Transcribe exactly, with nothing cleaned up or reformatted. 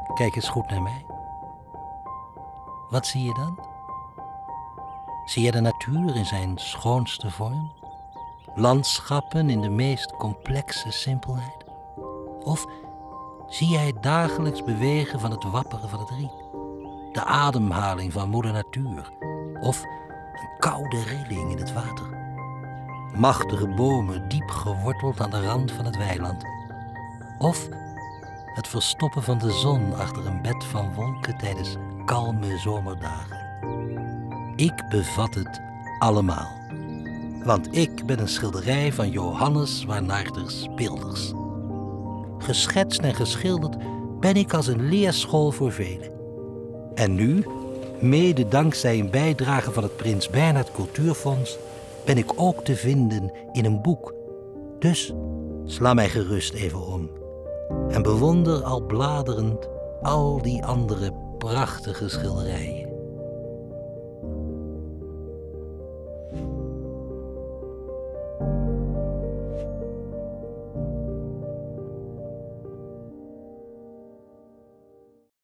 Kijk eens goed naar mij. Wat zie je dan? Zie je de natuur in zijn schoonste vorm? Landschappen in de meest complexe simpelheid? Of zie jij het dagelijks bewegen van het wapperen van het riet? De ademhaling van moeder natuur? Of een koude rilling in het water? Machtige bomen diep geworteld aan de rand van het weiland? Of het verstoppen van de zon achter een bed van wolken tijdens kalme zomerdagen? Ik bevat het allemaal. Want ik ben een schilderij van Johannes Warnardus Bilders. Geschetst en geschilderd ben ik als een leerschool voor velen. En nu, mede dankzij een bijdrage van het Prins Bernhard Cultuurfonds, ben ik ook te vinden in een boek. Dus sla mij gerust even om en bewonder al bladerend al die andere prachtige schilderijen.